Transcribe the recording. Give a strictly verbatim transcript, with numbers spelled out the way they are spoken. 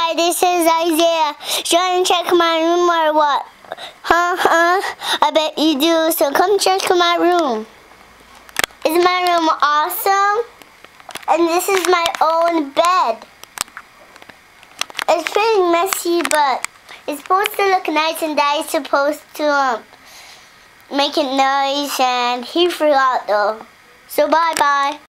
Hi, this is Isaiah. You want to check my room or what? Huh? Huh? I bet you do, so come check my room. Is my room awesome? And this is my own bed. It's pretty messy, but it's supposed to look nice, and Daddy's supposed to um, make it nice, and he forgot though. So bye-bye.